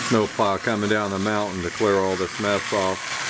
snowplow coming down the mountain to clear all this mess off.